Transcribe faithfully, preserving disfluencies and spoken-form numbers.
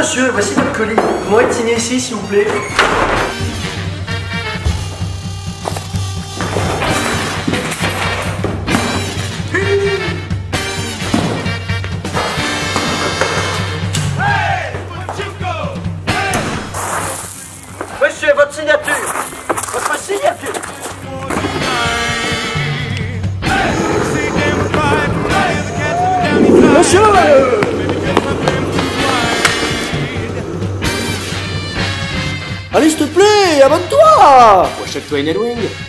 monsieur, voici votre colis. Comment être signé ici, s'il vous plaît? Monsieur, votre signature. Votre signature. Monsieur! Allez, s'il te plaît, abonne-toi! Achète-toi une Elwing.